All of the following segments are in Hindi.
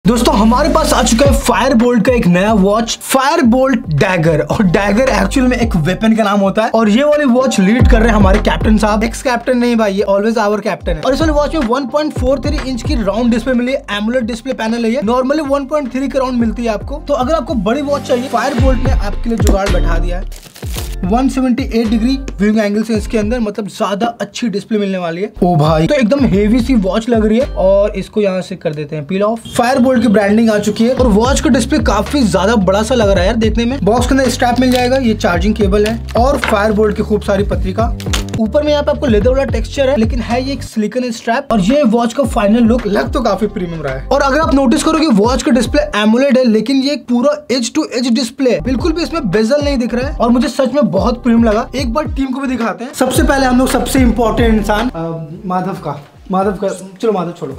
दोस्तों हमारे पास आ चुका है फायरबोल्ट का एक नया वॉच, फायरबोल्ट डैगर। और डैगर एक्चुअल में एक वेपन का नाम होता है और ये वाली वॉच लीड कर रहे हैं हमारे कैप्टन साहब। एक्स कैप्टन नहीं भाई, ये ऑलवेज आवर कैप्टन है। और इस वाली वॉच में 1.43 इंच की राउंड डिस्प्ले मिली है, एमुलेट डिस्प्ले पैनल है। नॉर्मली 1.3 के राउंड मिलती है आपको। तो अगर आपको बड़ी वॉच चाहिए, फायरबोल्ट ने आपके लिए जुगाड़ बैठा दिया है। 178 डिग्री व्यूइंग एंगल से इसके अंदर, मतलब ज्यादा अच्छी डिस्प्ले मिलने वाली है। ओ भाई, तो एकदम हेवी सी वॉच लग रही है। और इसको यहाँ से कर देते हैं पील ऑफ। फायरबोल्ट की ब्रांडिंग आ चुकी है और वॉच का डिस्प्ले काफी ज्यादा बड़ा सा लग रहा है यार देखने में। बॉक्स के अंदर स्ट्रैप मिल जाएगा, ये चार्जिंग केबल है और फायरबोल्ट की खूब सारी पत्रिका। ऊपर में यहाँ पे आपको लेदर वाला टेक्सचर है, लेकिन है ये एक सिलिकॉन स्ट्रैप। और ये वॉच का फाइनल लुक लग तो काफी प्रीमियम रहा है। और अगर आप नोटिस करोगे वॉच का डिस्प्ले एमोलेड है, लेकिन ये पूरा एज टू एज डिस्प्ले है, बिल्कुल भी इसमें बेजल नहीं दिख रहा है। और मुझे सच में बहुत प्रीमियम लगा। एक बार टीम को भी दिखाते हैं। सबसे पहले हम लोग सबसे इंपॉर्टेंट इंसान माधव का चलो माधव छोड़ो।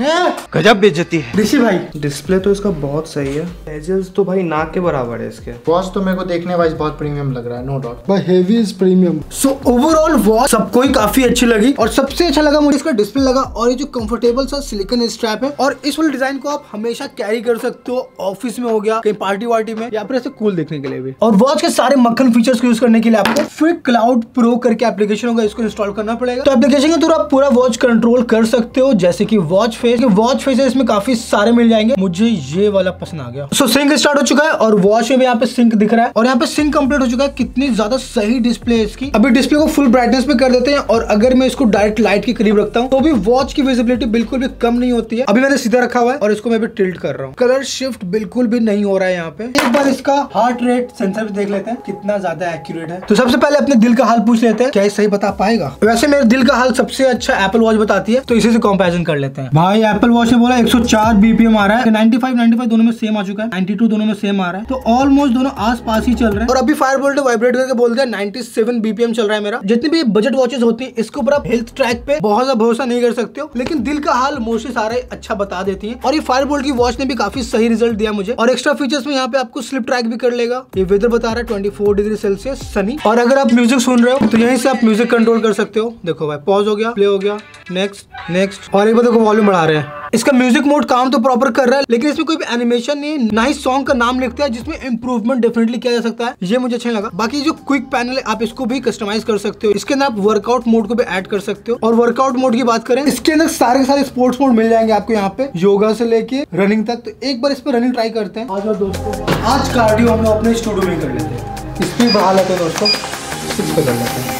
गजब बेइज्जती है ऋषि भाई। डिस्प्ले तो इसका बहुत सही है, एजेस तो भाई नाक के बराबर है इसके। वॉच तो मेरे को देखने वाइज बहुत प्रीमियम लग रहा है, नो डाउट। भाई heavy is premium. So overall watch सबको ही काफी अच्छी लगी और सबसे अच्छा लगा मुझे इसका डिस्प्ले लगा और ये जो कंफर्टेबल सा सिलिकॉन स्ट्रैप है। और इस वाले डिजाइन को आप हमेशा कैरी कर सकते हो, ऑफिस में हो गया, कहीं पार्टी वार्टी में, या फिर ऐसे कूल देखने के लिए भी। और वॉच के सारे मक्खन फीचर्स को यूज करने के लिए आपको फिट क्लाउड प्रो करके एप्लीकेशन होगा, इसको इंस्टॉल करना पड़ेगा। तो एप्लीकेशन के थ्रू आप पूरा वॉच कंट्रोल कर सकते हो, जैसे कि वॉच फेस है, इसमें काफी सारे मिल जाएंगे। मुझे ये वाला पसंद आ गया। सो सिंक स्टार्ट हो चुका है और वॉच में भी यहाँ पे सिंक दिख रहा है और यहाँ पे सिंक कंप्लीट हो चुका है। कितनी ज्यादा सही डिस्प्ले है इसकी। अभी डिस्प्ले को फुल ब्राइटनेस पे कर देते हैं और अगर मैं इसको डायरेक्ट लाइट के करीब रखता हूँ तो भी वॉच की विजिबिलिटी बिल्कुल भी कम नहीं होती है। अभी मैंने सीधा रखा हुआ है और इसको मैं भी टिल्ट कर रहा हूँ। कलर शिफ्ट बिल्कुल भी नहीं हो रहा है यहाँ पे। एक बार इसका हार्ट रेट सेंसर भी देख लेते हैं कितना ज्यादा एक्यूरेट है। तो सबसे पहले अपने दिल का हाल पूछ लेते हैं, क्या ये सही बता पाएगा। वैसे मेरे दिल का हाल सबसे अच्छा एप्पल वॉच बताती है, तो इसी से कंपैरिजन कर लेते हैं। भाई एप्पल वॉच ने बोला 104 बीपीएम आ रहा है, 95 दोनों में सेम आ चुका है, 92 दोनों में सेम आ रहा है, तो ऑलमोस्ट दोनों आस-पास ही चल रहे हैं। और अभी फायरबोल्ट वाइब्रेट करके बोलते हैं 97 बीपीएम चल रहा है मेरा। जितनी भी बजट वॉचेस होती है इसके ऊपर आप हेल्थ ट्रैक पे बहुत ज्यादा भरोसा नहीं कर सकते हो, लेकिन दिल का हाल मोस्टली सारे अच्छा बता देती है। और ये फायरबोल्ट की वॉच ने भी काफी सही रिजल्ट दिया मुझे। और एक्स्ट्रा फीचर्स में यहाँ पे आपको स्लिप ट्रैक भी कर लेगा। ये वेदर बता रहा है 24 डिग्री सेल्सियस सनी। और अगर आप म्यूजिक सुन रहे हो तो यहीं से आप म्यूजिक कंट्रोल कर सकते हो। देखो भाई, पॉज हो गया, प्ले हो गया, नेक्स्ट। और एक बार देखो वॉल्यूम बढ़ा रहे हैं। इसका म्यूजिक मोड काम तो प्रॉपर कर रहा है, लेकिन इसमें कोई भी एनिमेशन नहीं है, ना ही सॉन्ग का नाम लिखता है, जिसमें इंप्रूवमेंट डेफिनेटली किया जा सकता है। ये मुझे अच्छा लगा। बाकी जो क्विक पैनल है आप इसको भी कस्टमाइज कर सकते हो। इसके अंदर आप वर्कआउट मोड को भी ऐड कर सकते हो। और वर्कआउट मोड की बात करें, इसके अंदर सारे के सारे स्पोर्ट्स मोड मिल जाएंगे आपको यहाँ पे, योगा से लेके रनिंग तक। तो एक बार इस पर रनिंग ट्राई करते हैं। आज दोस्तों, आज कार्डियो हम लोग अपने स्टूडियो में कर लेते हैं। स्पीड बढ़ा लेते हैं दोस्तों, स्विच पे कर लेते हैं।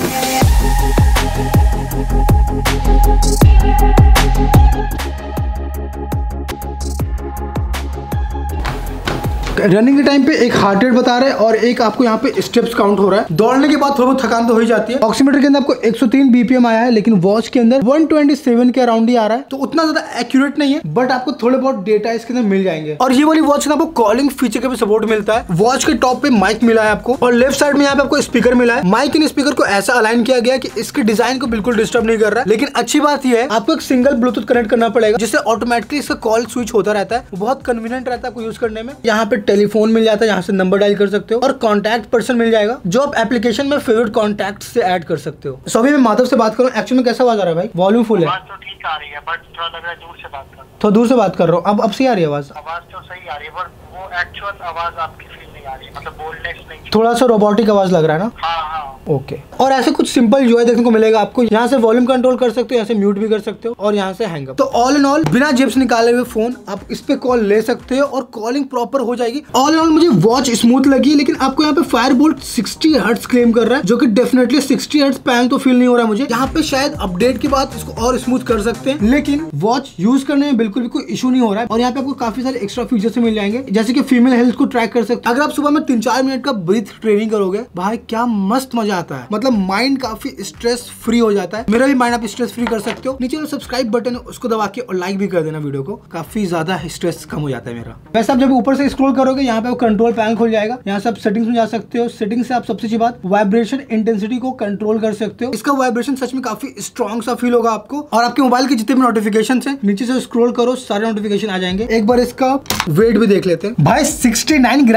रनिंग के टाइम पे एक हार्ट रेट बता रहा है और एक आपको यहाँ पे स्टेप्स काउंट हो रहा है। दौड़ने के बाद थोड़ा बहुत थकान तो हो ही जाती है। ऑक्सीमीटर के अंदर आपको 103 बीपीएम आया है, लेकिन वॉच के अंदर 127 के अराउंड ही आ रहा है, तो उतना ज्यादा एक्यूरेट नहीं है, बट आपको थोड़े बहुत डेटा इसके अंदर मिल जाएंगे। और ये वाली वॉच में आपको कॉलिंग फीचर का भी सपोर्ट मिलता है। वॉच के टॉप पे माइक मिला है आपको और लेफ्ट साइड में यहाँ पे आपको स्पीकर मिला है। माइक इन स्पीकर को ऐसा अलाइन किया गया कि इसके डिजाइन को बिल्कुल डिस्टर्ब नहीं कर रहा है। लेकिन अच्छी बात यह है, आपको एक सिंगल ब्लूटूथ कनेक्ट करना पड़ेगा, जिससे ऑटोमेटिकली इसका कॉल स्विच होता रहता है। बहुत कन्वीनियंट रहता है यूज करने में। यहाँ पे टेलीफोन मिल जाता है, यहाँ से नंबर डायल कर सकते हो और कॉन्टैक्ट पर्सन मिल जाएगा, जो आप एप्लीकेशन में फेवरेट कॉन्टैक्ट से ऐड कर सकते हो। सो अभी मैं माधव से बात करूँ, एक्चुअली में कैसा आवाज आ रहा है भाई? वॉल्यूम फुल है? आवाज तो ठीक आ रही है, बट थोड़ा लग रहा है दूर से बात कर रहा हूं। तो दूर से बात कर रहा हूँ। अब सही आ रही है आवाज? आवाज तो सही आ रही है, बट वो एक्चुअल आवाज आपकी फील नहीं आ रही है, मतलब बोल्डनेस नहीं। थोड़ा सा रोबोटिक आवाज लग रहा है ना? हाँ। ओके। और ऐसे कुछ सिंपल जो है देखने को मिलेगा आपको। यहाँ से वॉल्यूम कंट्रोल कर सकते हो, यहाँ से म्यूट भी कर सकते हो और यहाँ से हैंग अप। तो ऑल इन ऑल बिना जेब से निकाले हुए फोन आप इस पे कॉल ले सकते हो और कॉलिंग प्रॉपर हो जाएगी। ऑल इन ऑल मुझे वॉच स्मूथ लगी, लेकिन आपको यहाँ पे फायरबोल्ट 60 हर्ट्ज क्लेम कर रहा है, जो कि डेफिनेटली 60 हर्ट्ज पैन तो फील नहीं हो रहा है मुझे। यहाँ पे शायद अपडेट के बाद इसको और स्मूथ कर सकते हैं, लेकिन वॉच यूज करने में बिल्कुल भी कोई इशू नहीं हो रहा है। और यहाँ पे आपको काफी सारे एक्स्ट्रा फीचर्स मिल जाएंगे, जैसे कि फीमेल हेल्थ को ट्रैक कर सकते हैं। अगर आप सुबह में 3-4 मिनट का ब्रीथ ट्रेनिंग करोगे, भाई क्या मस्त मजा आता है। मतलब माइंड काफी स्ट्रेस फ्री हो जाता है। मेरा भी माइंड आप स्ट्रेस फ्री कर सकते हो। नीचे जो सब्सक्राइब बटन है उसको दबा के और लाइक भी कर देना वीडियो को, काफी ज्यादा स्ट्रेस कम हो जाता है मेरा। वैसे आप जब ऊपर से स्क्रॉल करोगे, यहाँ पे कंट्रोल पैनल खुल जाएगा। यहाँ से आप सेटिंग्स में जा सकते हो। सेटिंग से आप सबसे अच्छी बात वाइब्रेशन इंटेंसिटी को कंट्रोल कर सकते हो। इसका वाइब्रेशन सच में काफी स्ट्रॉन्ग सा फील होगा आपको। और आपके मोबाइल के जितने भी नोटिफिकेशन है, नीचे से स्क्रॉल करो, सारे नोटिफिकेशन आ जाएंगे। एक बार इसका वेट भी देख लेते हैं। भाई 69 ग्राम का मिलेगा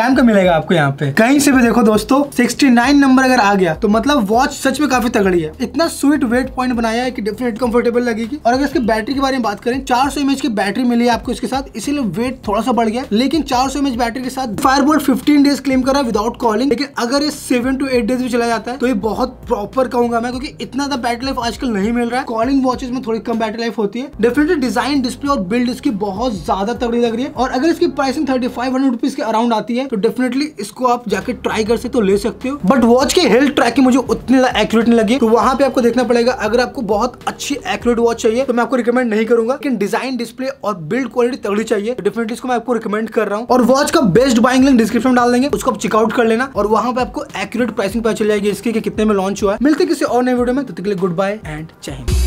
पड़ेगा आपको यहाँ पे। कहीं से भी देखो दोस्तों 69 नंबर अगर आ गया तो मतलब वॉच सच में काफी तगड़ी है। इतना स्वीट वेट पॉइंट बनाया है कि डेफिनेटली कंफर्टेबल लगेगी। और अगर इसके बैटरी के बारे में बात करें, 400 mAh की बैटरी मिली है आपको इसके साथ, इसीलिए वेट थोड़ा सा बढ़ गया। लेकिन 400 mAh बैटरी के साथ फायरबोल्ट 15 डेज क्लेम कर रहा है विदाउट कॉलिंग। लेकिन अगर ये 7 to 8 डेज भी चला जाता है तो ये बहुत प्रॉपर कहूंगा मैं, क्योंकि इतना ज्यादा बैटरी लाइफ आजकल नहीं मिल रहा है। कॉलिंग वॉचेस में थोड़ी कम बैटरी लाइफ होती है। डेफिनेटली डिजाइन, डिस्प्ले और बिल्ड इसकी बहुत ज्यादा तगड़ी लग रही है। और अगर इसकी प्राइसिंग 3500 रुपीज के अराउंड आती है तो डेफिनेटली इसको आप जाके ट्राई कर सकते हो, ले सकते हो। बट वॉच की हेल्थ ट्रैकिंग मुझे उतनी ज्यादा एक्यूरेट नहीं लगी, तो वहां पे आपको देखना पड़ेगा। अगर आपको बहुत अच्छी एक्यूरेट वॉच चाहिए तो मैं आपको रिकमेंड नहीं करूंगा, लेकिन डिजाइन, डिस्प्ले और बिल्ड क्वालिटी तगड़ी चाहिए तो डेफिनेटली इसको मैं आपको रिकमेंड कर रहा हूं। और वॉच का बेस्ट बाइंग लिंक डिस्क्रिप्शन में डाल देंगे, उसको आप चेकआउट कर लेना और वहां पे आपको एक्यूरेट प्राइसिंग पता चल जाएगी इसकी कि कितने में लॉन्च हुआ है। मिलते किसी और नए वीडियो में, तब तक के लिए गुड बाय एंड जय हिंद।